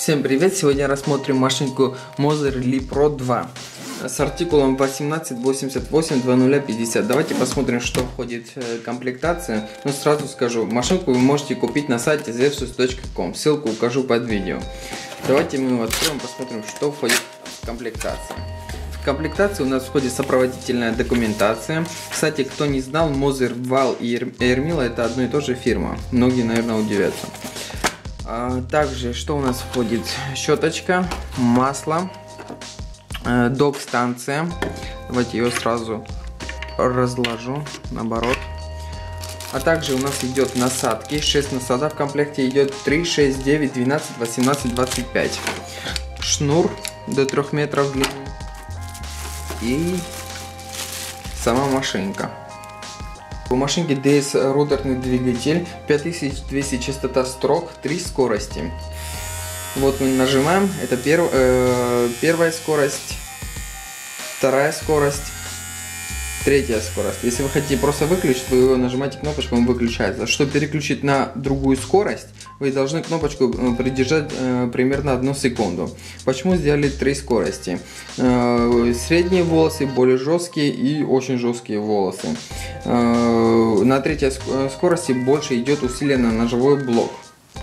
Всем привет! Сегодня рассмотрим машинку Moser Li Pro 2 с артикулом 1888-2050. Давайте посмотрим, что входит в комплектацию. Но сразу скажу, машинку вы можете купить на сайте zevsus.com. Ссылку укажу под видео. Давайте мы его откроем, посмотрим, что входит в комплектацию. В комплектацию у нас входит сопроводительная документация. Кстати, кто не знал, Moser, Wahl и Ermila это одно и то же фирма. Многие, наверное, удивятся. Также, что у нас входит? Щеточка, масло, док-станция. Давайте ее сразу разложу, наоборот. А также у нас идет насадки, 6 насадок в комплекте идет, 3, 6, 9, 12, 18, 25. Шнур до 3 метров длины. И сама машинка. У машинки DS роторный двигатель, 5200 частота строк, 3 скорости. Вот мы нажимаем, это первая скорость, вторая скорость, третья скорость. Если вы хотите просто выключить, вы нажимаете кнопочку, он выключается. Чтобы переключить на другую скорость, вы должны кнопочку придержать примерно 1 секунду. Почему сделали 3 скорости? Средние волосы, более жесткие и очень жесткие волосы. На третьей скорости больше идет усиленный ножевой блок.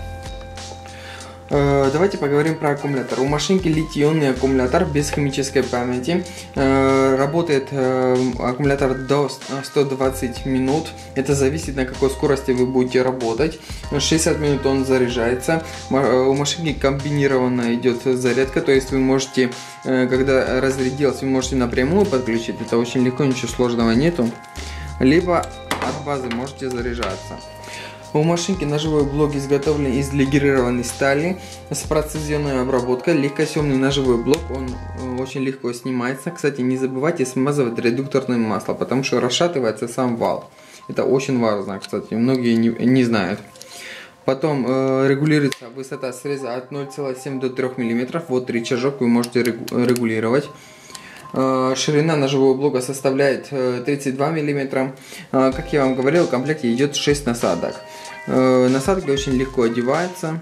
Давайте поговорим про аккумулятор. У машинки литий-ионный аккумулятор без химической памяти. Работает аккумулятор до 120 минут. Это зависит, на какой скорости вы будете работать. 60 минут он заряжается. У машинки комбинированно идет зарядка, то есть вы можете, когда разрядилась, вы можете напрямую подключить. Это очень легко, ничего сложного нету. Либо от базы можете заряжаться. У машинки ножевой блок изготовлен из легированной стали с прецизионной обработкой. Легкосъемный ножевой блок, он очень легко снимается. Кстати, не забывайте смазывать редукторное масло, потому что расшатывается сам вал. Это очень важно, кстати, многие не знают. Потом регулируется высота среза от 0,7 до 3 мм. Вот рычажок, вы можете регулировать. Ширина ножевого блока составляет 32 мм. Как я вам говорил, в комплекте идет 6 насадок. Насадки очень легко одеваются.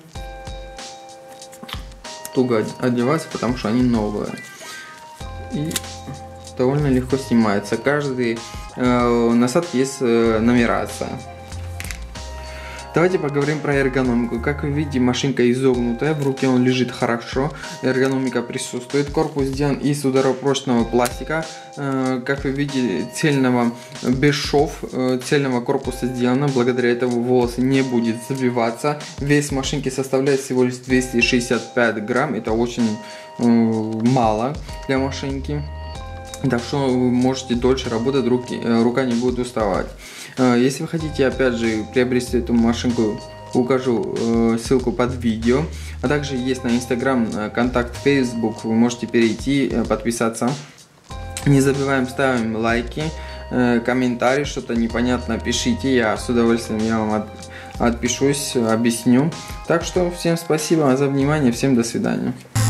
Туго одеваются, потому что они новые. И довольно легко снимаются. Каждый насадки есть нумерация. Давайте поговорим про эргономику. Как вы видите, машинка изогнутая, в руке он лежит хорошо, эргономика присутствует. Корпус сделан из ударопрочного пластика. Как вы видите, цельного, без шов, цельного корпуса сделано. Благодаря этому волосы не будет забиваться. Вес машинки составляет всего лишь 265 грамм. Это очень мало для машинки. Так что вы можете дольше работать, рука не будет уставать. Если вы хотите, опять же, приобрести эту машинку, укажу ссылку под видео. А также есть на Instagram, контакт, Facebook, вы можете перейти, подписаться. Не забываем, ставим лайки, комментарии, что-то непонятно пишите, я с удовольствием вам отпишусь, объясню. Так что всем спасибо за внимание, всем до свидания.